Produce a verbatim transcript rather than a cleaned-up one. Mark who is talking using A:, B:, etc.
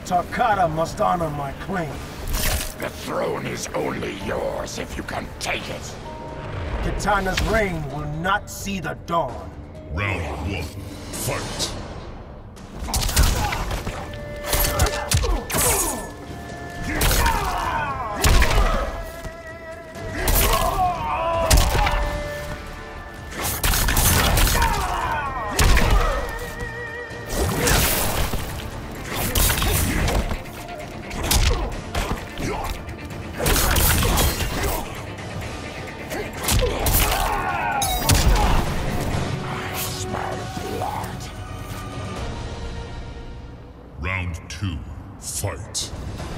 A: Tarkata must honor my claim.
B: The throne is only yours if you can take it.
A: Kitana's reign will not see the dawn.
C: Round one, fight! Round two, fight.